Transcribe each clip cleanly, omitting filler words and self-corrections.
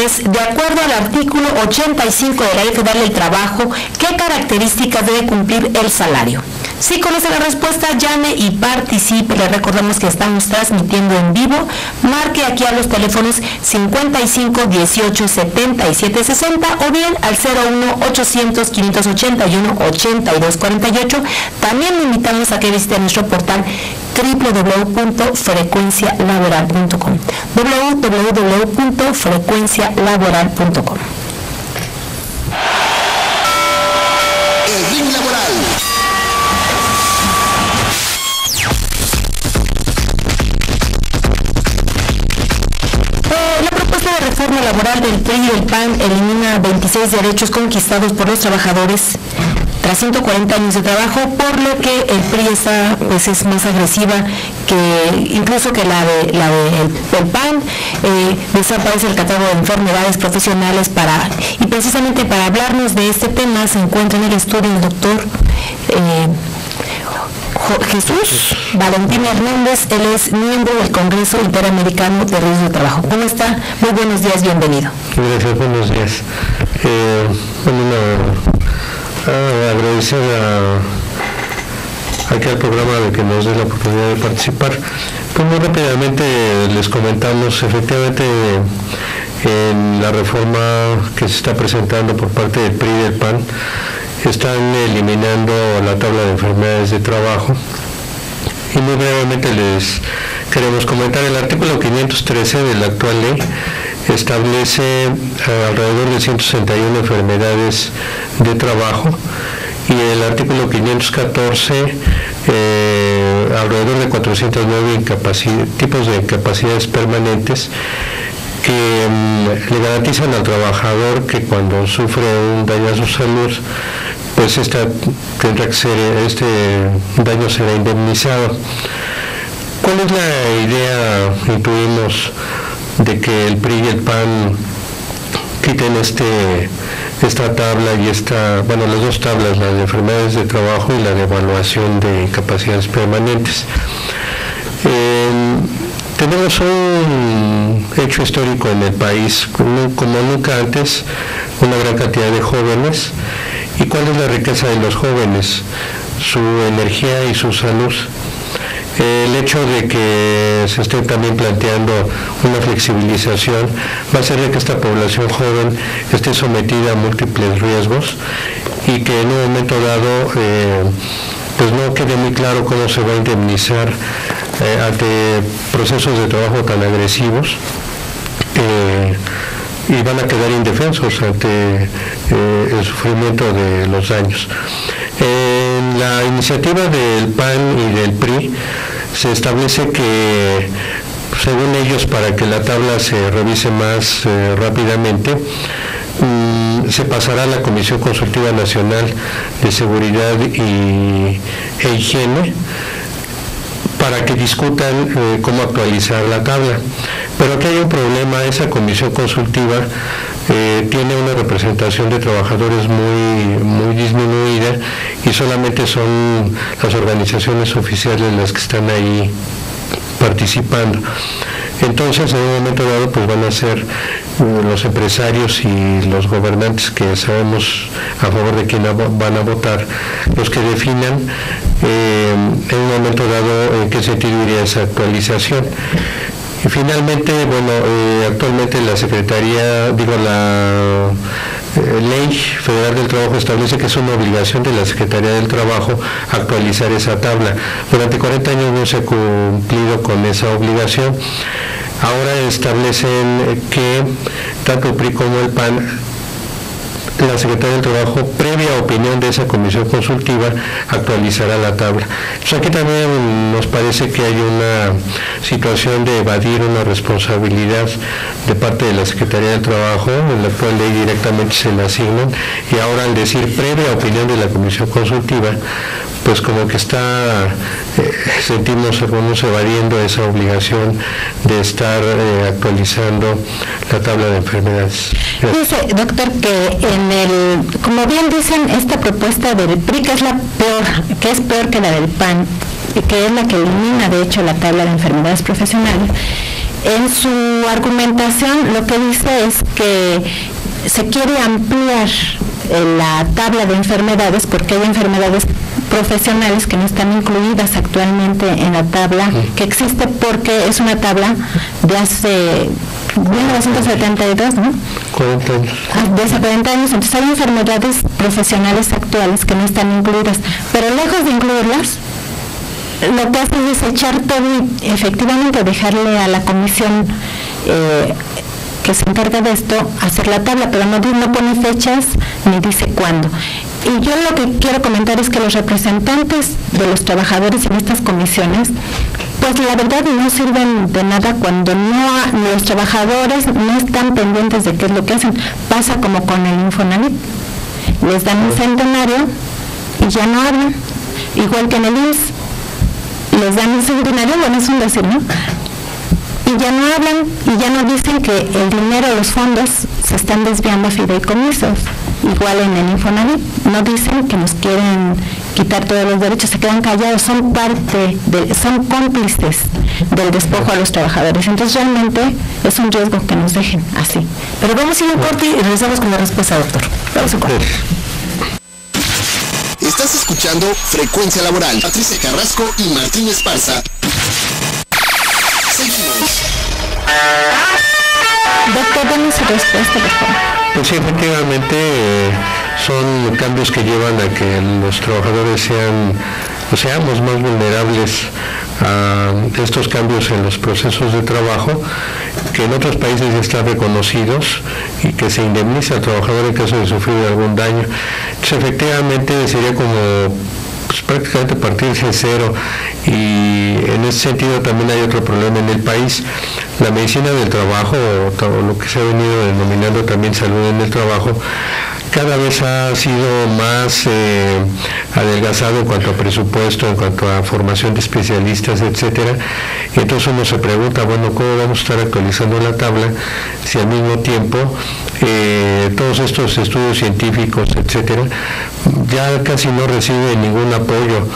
es, de acuerdo al artículo 85 de la Ley Federal del Trabajo, ¿qué características debe cumplir el salario? Si conoce la respuesta, llame y participe. Le recordamos que estamos transmitiendo en vivo. Marque aquí a los teléfonos 55 18 77 60 o bien al 01 800 581 82 48. También le invitamos a que visite nuestro portal www.frecuencialaboral.com www.frecuencialaboral.com. El ring laboral. La propuesta de reforma laboral del PRI y del PAN elimina 26 derechos conquistados por los trabajadores tras 140 años de trabajo, por lo que el PRI está, pues, es más agresiva que incluso que la del PAN. Desaparece el catálogo de enfermedades profesionales y precisamente para hablarnos de este tema se encuentra en el estudio el doctor Jesús Valentín Hernández. Él es miembro del Congreso Interamericano de Riesgos de Trabajo. ¿Cómo está? Muy buenos días, bienvenido. Gracias, buenos días. Agradecer aquí al programa de que nos dé la oportunidad de participar. Pues muy rápidamente les comentamos, efectivamente, en la reforma que se está presentando por parte del PRI y del PAN, están eliminando la tabla de enfermedades de trabajo. Y muy brevemente les queremos comentar, el artículo 513 de la actual ley establece alrededor de 161 enfermedades de trabajo, y el artículo 514 alrededor de 409 tipos de incapacidades permanentes que le garantizan al trabajador que cuando sufre un daño a su salud, pues tendrá que ser, este daño será indemnizado. ¿Cuál es la idea, intuimos, de que el PRI y el PAN quiten esta tabla y las dos tablas, la de enfermedades de trabajo y la de evaluación de incapacidades permanentes? Tenemos un hecho histórico en el país, como nunca antes, una gran cantidad de jóvenes. ¿Y cuál es la riqueza de los jóvenes? Su energía y su salud. El hecho de que se esté también planteando una flexibilización va a hacer de que esta población joven esté sometida a múltiples riesgos y que en un momento dado pues no quede muy claro cómo se va a indemnizar ante procesos de trabajo tan agresivos, y van a quedar indefensos ante el sufrimiento de los daños. En la iniciativa del PAN y del PRI se establece que, según ellos, para que la tabla se revise más rápidamente, se pasará a la Comisión Consultiva Nacional de Seguridad e Higiene para que discutan cómo actualizar la tabla. Pero aquí hay un problema: esa comisión consultiva tiene una representación de trabajadores muy disminuida y solamente son las organizaciones oficiales las que están ahí participando. Entonces, en un momento dado, pues van a ser los empresarios y los gobernantes, que sabemos a favor de quién van a votar, los que definan en un momento dado en qué sentido iría esa actualización. Y finalmente, actualmente la Ley Federal del Trabajo establece que es una obligación de la Secretaría del Trabajo actualizar esa tabla. Durante 40 años no se ha cumplido con esa obligación. Ahora establecen que tanto el PRI como el PAN, la Secretaría del Trabajo, previa opinión de esa comisión consultiva, actualizará la tabla. Entonces, aquí también nos parece que hay una situación de evadir una responsabilidad de parte de la Secretaría del Trabajo. En la actual ley directamente se le asignan, y ahora, al decir previa opinión de la comisión consultiva, pues como que sentimos algunos evadiendo esa obligación de estar actualizando la tabla de enfermedades. Dice, doctor, que como bien dicen, esta propuesta del PRI, que es peor que la del PAN, que es la que elimina de hecho la tabla de enfermedades profesionales, En su argumentación lo que dice es que se quiere ampliar la tabla de enfermedades porque hay enfermedades profesionales que no están incluidas actualmente en la tabla que existe porque es una tabla de hace 1972, ¿no? 40 años. De hace 40 años, entonces hay enfermedades profesionales actuales que no están incluidas, pero lejos de incluirlas, lo que hace es desechar todo y efectivamente dejarle a la comisión que se encarga de esto hacer la tabla, pero no pone fechas ni dice cuándo. Y yo lo que quiero comentar es que los representantes de los trabajadores en estas comisiones, pues la verdad no sirven de nada cuando los trabajadores no están pendientes de qué es lo que hacen. Pasa como con el Infonavit. Les dan un centenario y ya no hablan. Igual que en el IMSS. Les dan un centenario, bueno, es un decir, ¿no? Y ya no hablan y ya no dicen que el dinero, los fondos se están desviando a fideicomisos. Igual en el Infonavit, no dicen que nos quieren quitar todos los derechos, se quedan callados, son cómplices del despojo a los trabajadores. Entonces realmente es un riesgo que nos dejen así. Pero vamos a ir a un corte y regresamos con la respuesta, doctor. Vamos a un corte. Estás escuchando Frecuencia Laboral. Patricia Carrasco y Martín Esparza. Seguimos. Doctor, denos su respuesta, por favor. Pues sí, efectivamente son cambios que llevan a que los trabajadores seamos más vulnerables a estos cambios en los procesos de trabajo, que en otros países ya están reconocidos y que se indemniza al trabajador en caso de sufrir algún daño. Entonces, efectivamente sería como prácticamente partirse de cero, y en ese sentido también hay otro problema en el país. La medicina del trabajo, o lo que se ha venido denominando también salud en el trabajo, cada vez ha sido más adelgazado en cuanto a presupuesto, en cuanto a formación de especialistas, etcétera. Y entonces uno se pregunta, bueno, ¿cómo vamos a estar actualizando la tabla si al mismo tiempo todos estos estudios científicos, etcétera, ya casi no reciben ningún apoyo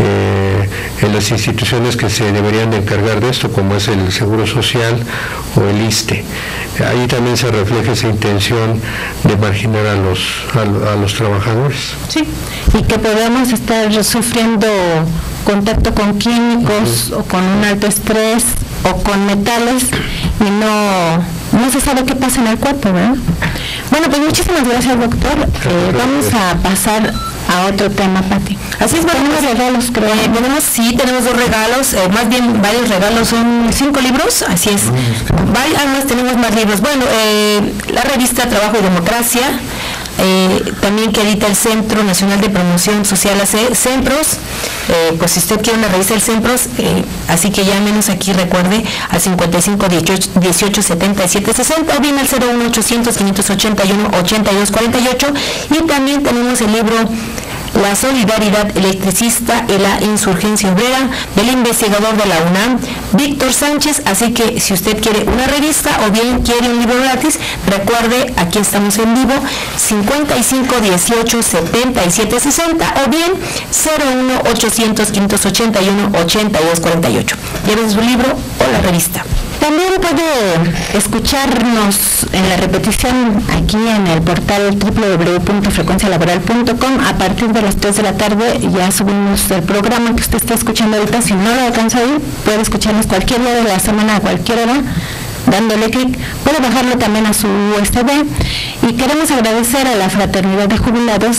en las instituciones que se deberían de encargar de esto, como es el Seguro Social o el ISSSTE? Ahí también se refleja esa intención de marginar a los trabajadores. Sí, y que podemos estar sufriendo contacto con químicos o con un alto estrés o con metales y no se sabe qué pasa en el cuerpo, ¿verdad? Bueno, pues muchísimas gracias, doctor. Vamos a pasar a otro tema, Pati. Así es, tenemos regalos, creo. Tenemos dos regalos, más bien varios regalos, son 5 libros, así es. Además tenemos más libros. Bueno, la revista Trabajo y Democracia, también que edita el Centro Nacional de Promoción Social, CENPROS. Pues si usted quiere una revista del CENPROS, así que llámenos aquí, recuerde, al 55 18 77 60 o bien al 01 800 581 82 48. Y también tenemos el libro La solidaridad electricista y la insurgencia obrera, del investigador de la UNAM, Víctor Sánchez. Así que si usted quiere una revista o bien quiere un libro gratis, recuerde, aquí estamos en vivo, 55 18 77 60 o bien 01 800 581 82 48. Lleven su libro o la revista. También puede escucharnos en la repetición aquí en el portal www.frecuencialaboral.com. A partir de las 3 de la tarde ya subimos el programa que usted está escuchando ahorita. Si no lo alcanza a oír, puede escucharnos cualquier día de la semana, a cualquier hora, dándole clic. Puede bajarlo también a su USB. Y queremos agradecer a la Fraternidad de Jubilados,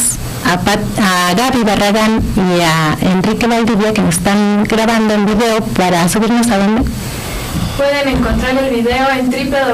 a Gaby Barragán y a Enrique Valdivia, que nos están grabando en video para subirnos a dónde. Pueden encontrar el video en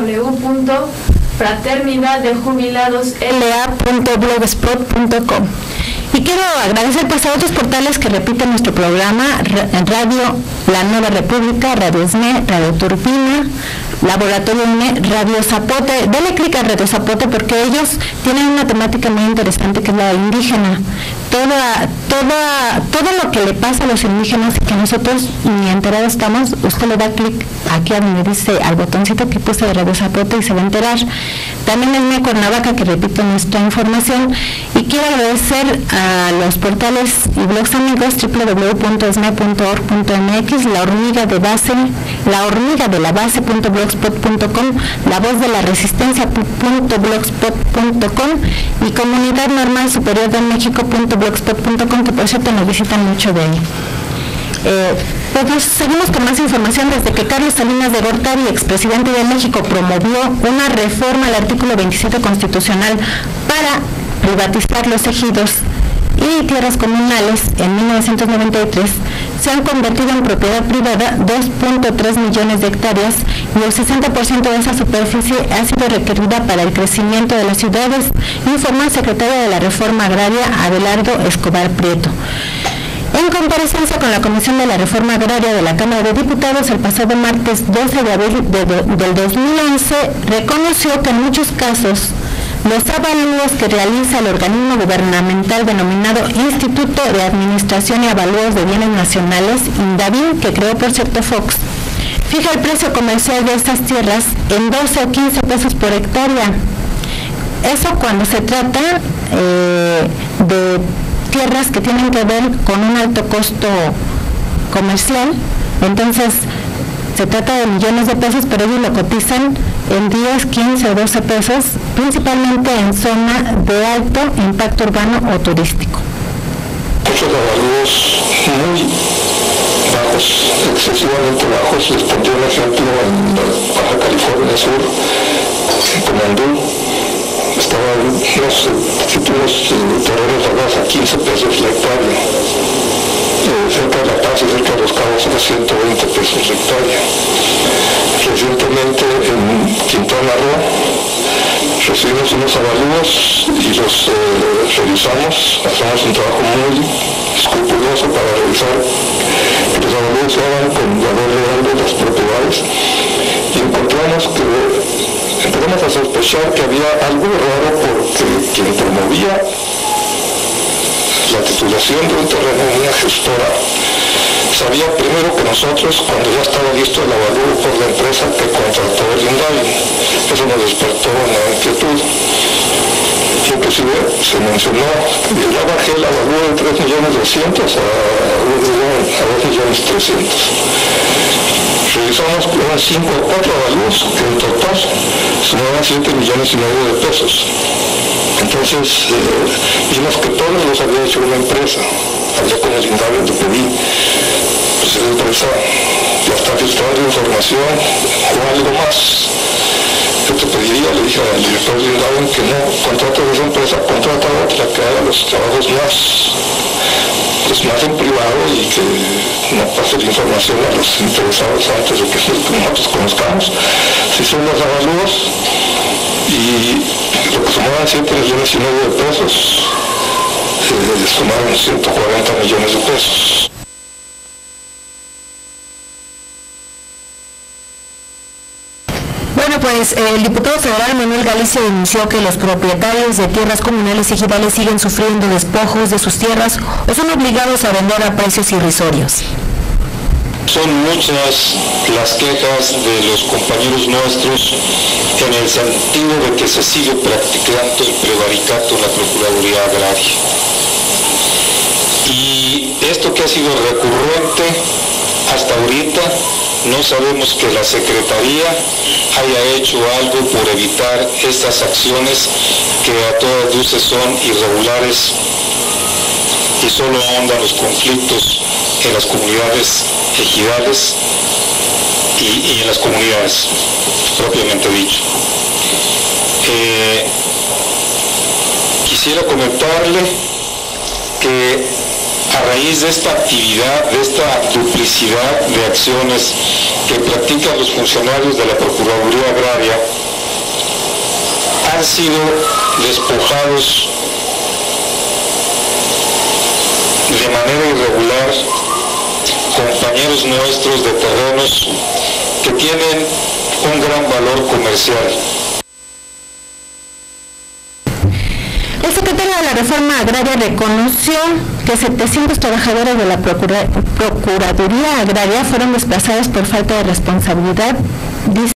www.fraternidaddejubiladosla.blogspot.com. Y quiero agradecer pues a otros portales que repiten nuestro programa: Radio La Nueva República, Radio SME, Radio Turbina, Laboratorio UNE, Radio Zapote. Dale clic a Radio Zapote porque ellos tienen una temática muy interesante que es la indígena, todo lo que le pasa a los indígenas y que nosotros ni enterados estamos, usted le da clic aquí a donde dice al botoncito que puse de Radio Zapote y se va a enterar. También en Mía Cuernavaca, que repito nuestra información, y quiero agradecer a los portales y blogs amigos www.esme.org.mx, la hormiga de la base.blogspot.com, la voz de la resistencia.blogspot.com y Comunidad Normal Superior de México.blogspot.com, que por cierto nos visitan mucho de ahí. Pues seguimos con más información. Desde que Carlos Salinas de Gortari, expresidente de México, promovió una reforma al artículo 27 constitucional para privatizar los ejidos y tierras comunales en 1993, se han convertido en propiedad privada 2.3 millones de hectáreas y el 60% de esa superficie ha sido requerida para el crecimiento de las ciudades, informó el secretario de la Reforma Agraria, Abelardo Escobar Prieto. En comparecencia con la Comisión de la Reforma Agraria de la Cámara de Diputados, el pasado martes 12 de abril del 2011, reconoció que en muchos casos los avalúos que realiza el organismo gubernamental denominado Instituto de Administración y Avalúos de Bienes Nacionales, INDABIN, que creó por cierto Fox, fija el precio comercial de estas tierras en 12 o 15 pesos por hectárea. Eso cuando se trata de tierras que tienen que ver con un alto costo comercial. Entonces se trata de millones de pesos, pero ellos lo cotizan en 10, 15 o 12 pesos, principalmente en zona de alto impacto urbano o turístico. Muchos avalúos muy bajos, excesivamente bajos. Les pondré un ejemplo en Baja California Sur, en Comandú. Estaban unos títulos terrenos a 15 pesos la hectárea. Cerca de La Paz y cerca de Los Cabos a 120 pesos la hectárea. Recientemente en Quintana Roo recibimos unos avalúos y los revisamos. Hacemos un trabajo muy escrupuloso para revisar que los avalúos se hagan con valor real de las propiedades y encontramos que empezamos a sospechar que había algo raro porque quien promovía la titulación de un terreno en una gestora sabía primero que nosotros, cuando ya estaba listo el avalúo por la empresa que contrató el INDABIN. Eso nos despertó una inquietud. Inclusive se mencionó que ya bajé el avalúo de 3.200.000 a 2.300.000. Revisamos unos 5 o 4 avalúos que en total sumaban 7,5 millones de pesos. Entonces vimos que todos los había hecho una empresa. Hablé con el INDABIN, le pedí, pues la empresa ya está filtrando información o algo más. Yo te pediría, le dije al director del INDABIN, que no contrate a esa empresa, contrata a otra que haga los trabajos más en privado y que no pase la información a los interesados antes de que nosotros conozcamos si son los avalúos. Y lo que sumaban 7,5 millones de pesos, sumaron 140 millones de pesos. Bueno, pues el diputado federal Manuel Galicia denunció que los propietarios de tierras comunales y ejidales siguen sufriendo despojos de sus tierras o son obligados a vender a precios irrisorios. Son muchas las quejas de los compañeros nuestros en el sentido de que se sigue practicando el prevaricato en la Procuraduría Agraria. Y esto que ha sido recurrente hasta ahorita, no sabemos que la Secretaría haya hecho algo por evitar estas acciones que a todas luces son irregulares y solo ahondan los conflictos en las comunidades ejidales y en las comunidades propiamente dicho. Quisiera comentarle que a raíz de esta actividad, de esta duplicidad de acciones que practican los funcionarios de la Procuraduría Agraria, han sido despojados de manera irregular compañeros nuestros de terrenos que tienen un gran valor comercial. El secretario Secretaria de la Reforma Agraria reconoció que 700 trabajadores de la Procuraduría Agraria fueron desplazados por falta de responsabilidad. Dice